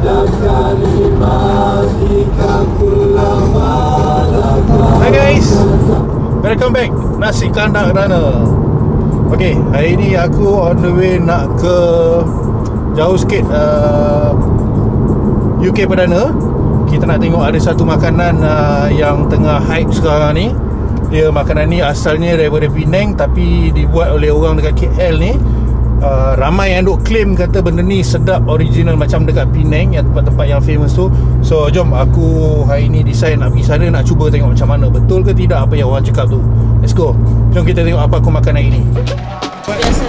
Hi guys, welcome back Nasi Kandang Dana. Okay, hari ni aku on the way nak ke jauh sikit UK Perdana. Kita nak tengok ada satu makanan yang tengah hype sekarang ni. Dia makanan ni asalnya daripada Penang tapi dibuat oleh orang dekat KL ni. Ramai yang duk claim kata benda ni sedap, original macam dekat Penang, yang tempat-tempat yang famous tu. So jom, aku hari ni decide nak pergi sana, nak cuba tengok macam mana, betul ke tidak apa yang orang cakap tu. Let's go. Jom kita tengok apa aku makan hari ni. Biasa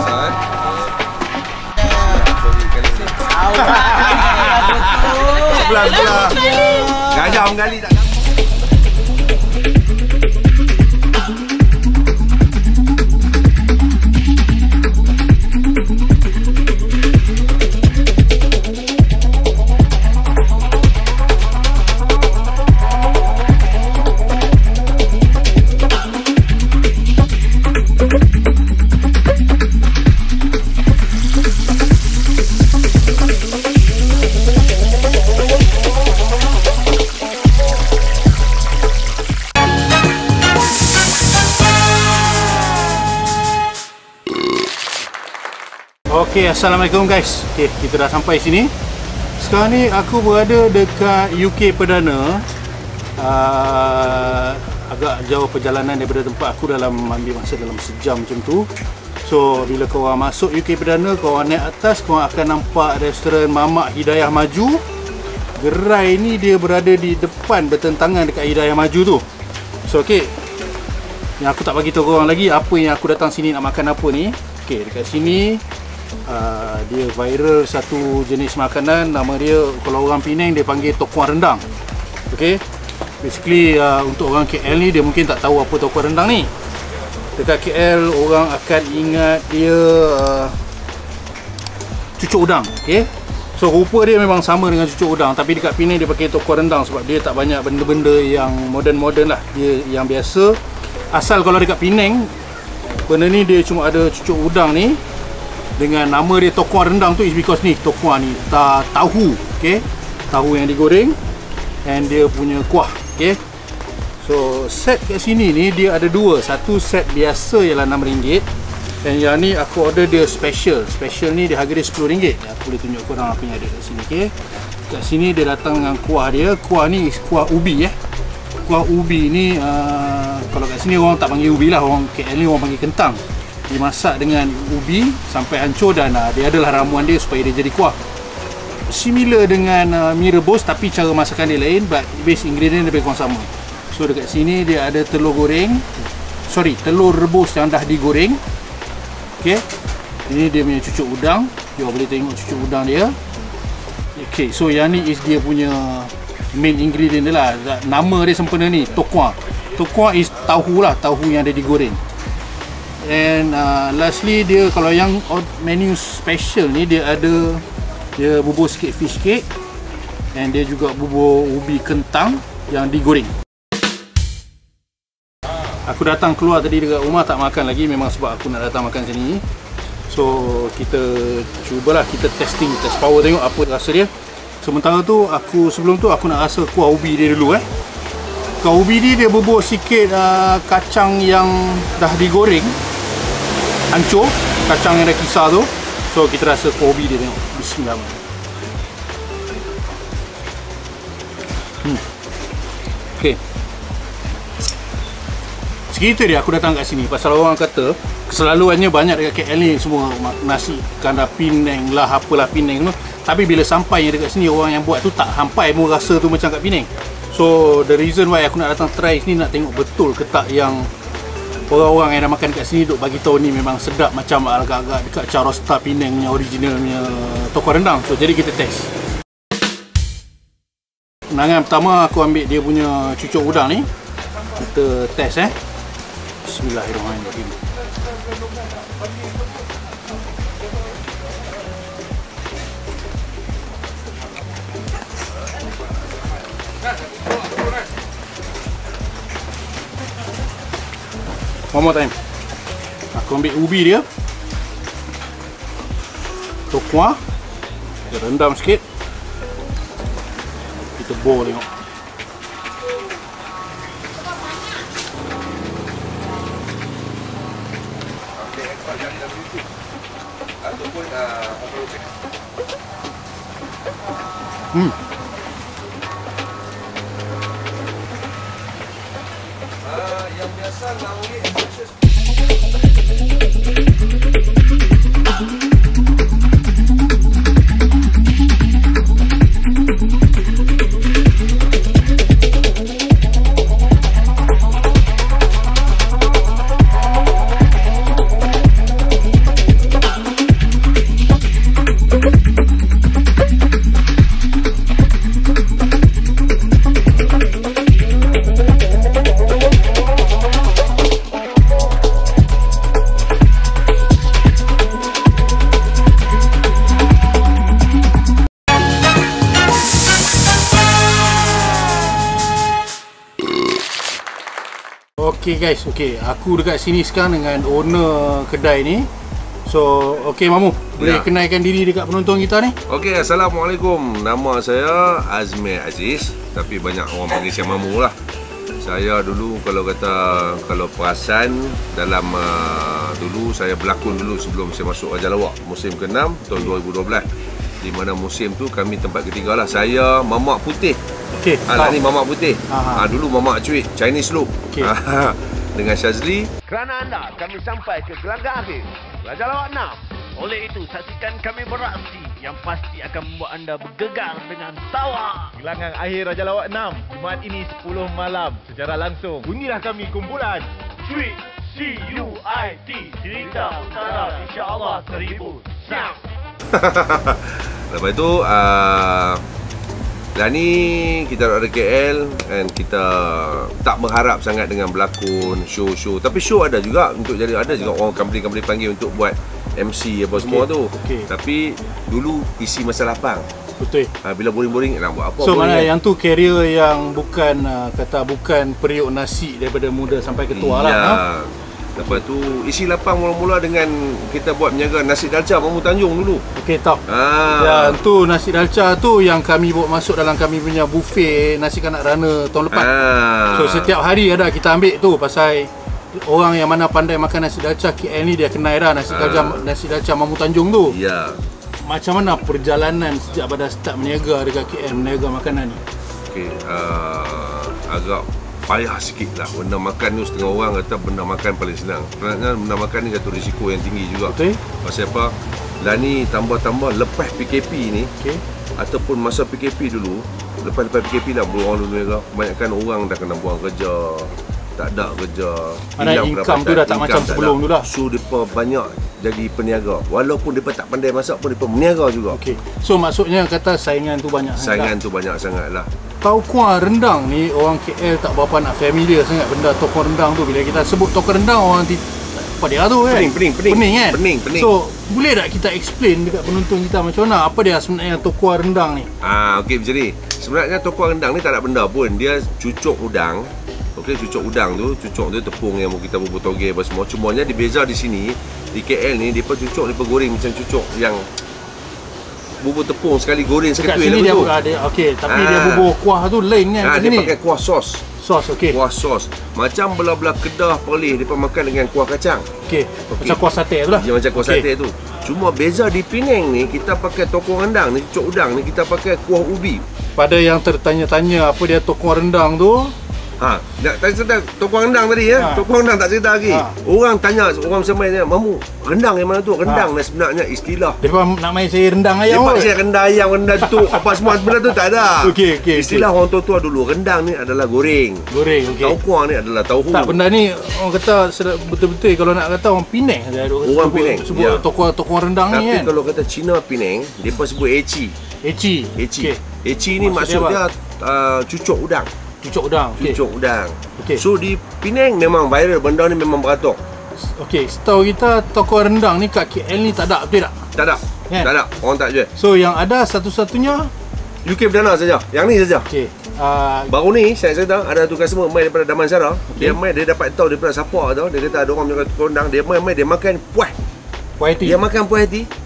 Sebelah gajah menggali tak. Okay, Assalamualaikum guys. Okay, kita dah sampai sini. Sekarang ni aku berada dekat UK Perdana. Agak jauh perjalanan daripada tempat aku, dalam ambil masa dalam sejam macam tu. So, bila korang masuk UK Perdana, korang naik atas, korang akan nampak restoran Mamak Hidayah Maju. Gerai ni dia berada di depan, bertentangan dekat Hidayah Maju tu. So, okay, yang aku tak bagi tahu korang lagi apa yang aku datang sini nak makan apa ni. Okay, dekat sini dia viral satu jenis makanan, nama dia, kalau orang Penang dia panggil tokuan rendang. Okay, basically untuk orang KL ni dia mungkin tak tahu apa tokuan rendang ni. Dekat KL orang akan ingat dia cucuk udang. Okay, so rupa dia memang sama dengan cucuk udang, tapi dekat Penang dia pakai tokuan rendang sebab dia tak banyak benda-benda yang modern-modern lah. Dia yang biasa. Asal kalau dekat Penang benda ni dia cuma ada cucuk udang ni dengan nama dia tokuan rendang tu, is because ni tokuan ni tahu, okay, tahu yang digoreng and dia punya kuah. Okay, so set kat sini ni dia ada dua. Satu set biasa ialah RM6 dan yang ni aku order dia special. Special ni dia harga dia RM10. Aku boleh tunjuk korang apa yang ada kat sini. Okay, kat sini dia datang dengan kuah dia. Kuah ni kuah ubi. Kuah ubi ni kalau kat sini orang tak panggil ubi lah, orang KL ni orang panggil kentang. Dimasak dengan ubi sampai hancur dan dia adalah ramuan dia supaya dia jadi kuah. Similar dengan mi rebus tapi cara masakan dia lain, but base ingredient lebih kurang sama. So dekat sini dia ada telur goreng, telur rebus yang dah digoreng. Okay, ini dia punya cucuk udang. You boleh tengok cucuk udang dia. Okay, so yang ni is dia punya main ingredient dia lah. Nama dia sempena ni tokuan. Tokuan is tahu lah, tahu yang ada digoreng. And lastly dia, kalau yang menu special ni dia ada, dia bubur sikit fish cake and dia juga bubur ubi kentang yang digoreng. Aku datang keluar tadi dekat rumah tak makan lagi, memang sebab aku nak datang makan sini. So kita cubalah, kita test power, tengok apa rasa dia. Sementara tu sebelum tu aku nak rasa kuah ubi dia dulu. Kuah ubi dia bubur sikit kacang yang dah digoreng hancur, kacang yang dah kisar tu. So kita rasa kuah ubi dia, tengok. Bismillahirrahmanirrahim. Okay, segitu dia aku datang kat sini. Pasal orang kata keselaluannya banyak dekat KL ni semua nasi kandang Penang lah, apalah Penang tu. Tapi bila sampai yang dekat sini, orang yang buat tu tak sampai pun rasa tu macam kat Penang. So the reason why aku nak datang try sini, nak tengok betul ke tak yang orang-orang yang dah makan kat sini duk bagi tahu ni memang sedap macam agak-agak dekat Charosta Penangnya originalnya tokuan rendang. So jadi kita test. Kenangan pertama aku ambil dia punya cucuk udang ni. Kita test Bismillahirrahmanirrahim. One more time. Aku ambil ubi dia, tokuan, kita rendam sikit. tebal tengok. Yang biasa Okay guys, aku dekat sini sekarang dengan owner kedai ni. So, Mamu, boleh kenalkan diri dekat penonton kita ni? Okey, Assalamualaikum. Nama saya Azmir Aziz, tapi banyak orang panggil saya Mamu lah. Saya dulu kalau perasan dalam dulu saya berlakon dulu sebelum saya masuk Raja Lawak musim ke-6 tahun 2012. Di mana musim tu kami tempat ketiga lah. Saya Mamak Putih. Anak ni Mamak Putih. Dulu Mamak Cuit, Chinese look. Dengan Syazli. Kerana anda, kami sampai ke gelanggang akhir Raja Lawak 6. Oleh itu, saksikan kami beraksi yang pasti akan membuat anda bergegar dengan tawa. Gelanggang akhir Raja Lawak 6, Jumaat ini 10 malam secara langsung. Bunyilah kami kumpulan Cuit, C-U-I-T, cerita utara, insyaAllah 1000. Siap. Lepas tu dah ni kita ada KL dan kita tak berharap sangat dengan berlakon show. Tapi show ada juga untuk jadi, ada juga orang company panggil untuk buat MC apa semua tu. Tapi dulu isi masa lapang. Betul. Bila boring-boring nak buat apa? So mana yang tu career yang bukan bukan periuk nasi daripada muda sampai ketua lah. Lepas tu isi lapang mula-mula dengan kita buat menjaga nasi dalca Mamu Tanjung dulu. Tahu. Yang tu nasi dalca tu yang kami bawa masuk dalam kami punya buffet nasi kanak rana tahun lepas. So setiap hari ada kita ambil tu pasal orang yang mana pandai makan nasi dalca KL ni dia kenal dah nasi dalca Mamu Tanjung tu. Ya. Macam mana perjalanan sejak pada start berniaga dekat KL berniaga makanan ni? Agak payah sikit lah. Benda makan tu setengah orang kata benda makan paling senang. Sebenarnya benda makan ni kata risiko yang tinggi juga. Pasal apa? Dah ni tambah-tambah lepas PKP ni ataupun masa PKP dulu, lepas PKP lah orang dulu kebanyakan orang dah kena buang kerja, tak ada kerja, hilang income tu dah tak macam sebelum tu dah. So mereka banyak jadi peniaga. Walaupun mereka tak pandai masak pun mereka meniaga juga. So maksudnya kata saingan tu banyak sangat lah. Tau kuah rendang ni orang KL tak berapa nak familiar sangat benda tokong rendang tu. Bila kita sebut tokong rendang orang apa dia tu kan? Pening kan? Pening. So boleh tak kita explain dekat penonton kita macam mana apa dia sebenarnya tokong rendang ni? Macam ni. Sebenarnya tokong rendang ni tak ada benda pun. Dia cucuk udang. Cucuk udang tu, tepung yang kita bubur toge apa semua. Cumanya dibeza di sini di KL ni dia cucuk, dia goreng macam cucuk yang bubur tepung sekali goreng seketul sini dia ada tapi dia bubur kuah tu lain kan dia pakai kuah sos. Kuah sos. Macam belah-belah Kedah Perlis dia makan dengan kuah kacang. Macam kuah sate tu lah. Dia macam kuah sate tu. Cuma beza di Penang ni kita pakai tokong rendang ni, cucuk udang ni kita pakai kuah ubi. Pada yang tertanya-tanya apa dia tokong rendang tu, tak cerita tokong rendang tadi ya. Tokong rendang tak cerita lagi. Orang tanya, orang semai tanya, Mamu, rendang yang mana tu? Rendang ni sebenarnya istilah. Depa nak main saya rendang ayam. Depa saya rendang ayam, rendang tu apa semua benda tu tak ada. Istilah orang tua-tua dulu, rendang ni adalah goreng. Taukuang ni adalah tauhu. Tak, benda ni orang kata betul-betul kalau nak kata orang Penang saja. Orang Penang sebut tokong rendang ni kan. Tapi kalau kata Cina Penang, depa sebut eci. Eci ni maksud dia cucuk udang. Cucuk udang. So di Penang memang viral, benda ni memang beratur. Setahu kita toko rendang ni kat KL ni tak ada, betul tak? Tak ada. Tak ada. Orang tak jual. So yang ada satu-satunya UK Perdana saja. Yang ni saja. Baru ni saya cerita ada tu customer mai daripada Damansara. Dia mai dia dapat tahu daripada siapa tu, dia kata ada orang menjaga toko rendang, dia mai dia makan puas. Dia makan puas hati.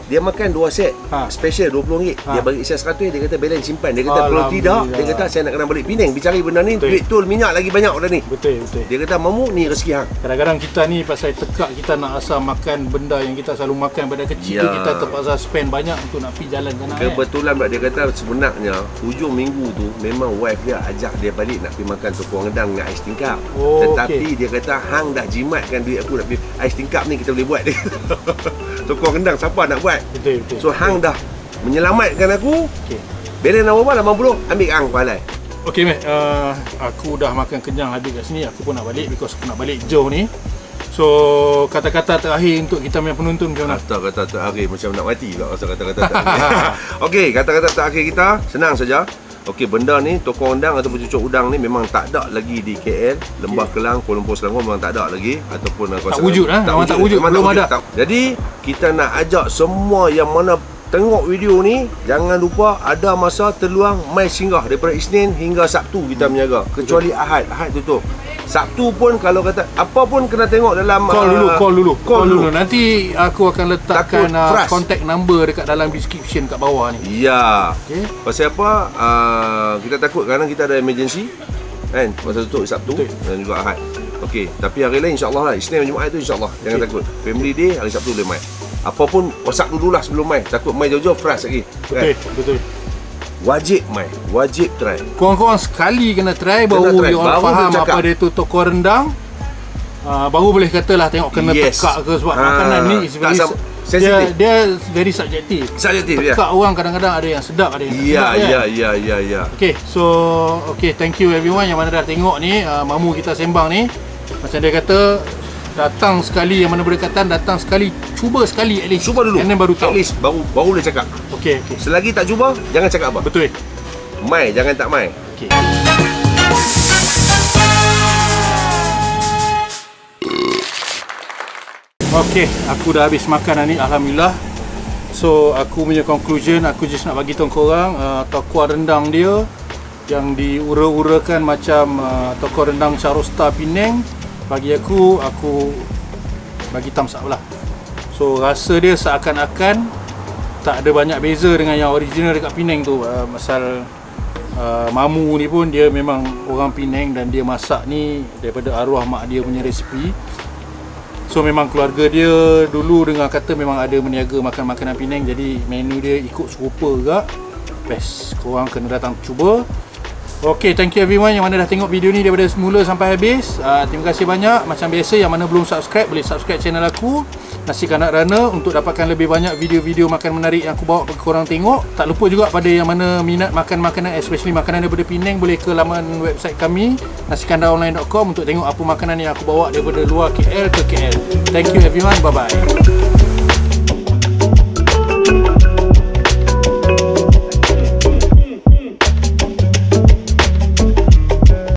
dia makan 2 set special RM20. Dia bagi saya 100, dia kata balance simpan. Dia kata kalau tidak, dia kata saya nak kena balik Penang pergi cari benda ni, duit tol minyak lagi banyak dah ni. Betul. Dia kata mamu ni rezeki hang. Kadang-kadang kita ni pasal tekak, kita nak asal makan benda yang kita selalu makan pada kecil tu, kita terpaksa spend banyak untuk nak pergi jalan sana. Kebetulan pula dia kata sebenarnya hujung minggu tu memang wife dia ajak dia balik nak pergi makan toko rendang dengan ais tingkap. Tetapi dia kata hang dah jimatkan duit aku nak pergi ais tingkap ni kita boleh buat dia. Toko rendang siapa nak buat? Betul. So hang dah menyelamatkan aku. Balance nak berapa? 80. Ambil hang palai. Okey Mat, aku dah makan kenyang habis kat sini. Aku pun nak balik because aku nak balik jauh ni. So kata-kata terakhir untuk kita punya penonton macam mana? Kata-kata terakhir macam nak mati pula rasa kata-kata terakhir. Okey, kata-kata terakhir kita senang saja. Okey, benda ni toko rendang ataupun cucuk udang ni memang tak ada lagi di KL, Lembah Kelang, Kuala Lumpur, Selangor memang tak ada lagi ataupun tak wujud lah. Tak wujud. Belum ada. Jadi kita nak ajak semua yang mana tengok video ni, jangan lupa ada masa terluang mai singgah daripada Isnin hingga Sabtu kita menjaga. Kecuali Ahad tutup. Sabtu pun kalau kata apa pun kena tengok dalam call dulu. Nanti aku akan letakkan contact number dekat dalam description kat bawah ni. Ya. Okay. Pasal apa? Kita takut kadang kita ada emergency kan, masa tutup Sabtu dan juga Ahad. Okey, tapi hari lain insya-Allah lah, Isnin dan Jumaat tu insya-Allah. Jangan takut. Family day hari Sabtu boleh mai. Apa pun WhatsApp dululah sebelum mai. Takut mai jauh-jauh frust lagi. Betul. Wajib mai, wajib try. Korang-korang sekali kena try baru you all faham apa dia tu toko rendang. Baru boleh katalah tengok kena tekak ke sebab makanan ni is very dia very subjektif. Tekak orang kadang-kadang ada yang sedap, ada yang Ya. Okay, so thank you everyone yang mana dah tengok ni mamu kita sembang ni. Macam dia kata, datang sekali yang mana berdekatan, datang sekali, cuba sekali at least. Cuba dulu. And then baru tahu. At least baru boleh cakap. Okay. Selagi tak cuba, jangan cakap apa. Betul. Mai, jangan tak mai. Okay. Okay, aku dah habis makan ni, alhamdulillah. So aku punya conclusion, aku just nak bagi tahu korang toko rendang dia yang diura-urakan macam toko rendang Charosta Penang, bagi aku bagi thumbs up lah. So rasa dia seakan-akan tak ada banyak beza dengan yang original dekat Penang tu. Pasal mamu ni pun dia memang orang Penang dan dia masak ni daripada arwah mak dia punya resipi. So memang keluarga dia dulu dengar kata memang ada meniaga makan makanan Penang, jadi menu dia ikut serupa juga. Best, korang kena datang cuba. Okay, thank you everyone yang mana dah tengok video ni daripada semula sampai habis. Terima kasih banyak. Macam biasa, yang mana belum subscribe boleh subscribe channel aku, Nasi Kanak Rana, untuk dapatkan lebih banyak video-video makan menarik yang aku bawa bagi korang tengok. Tak lupa juga pada yang mana minat makan makanan, especially makanan daripada Penang, boleh ke laman website kami nasikandaonline.com untuk tengok apa makanan yang aku bawa daripada luar KL ke KL. Thank you everyone, bye bye.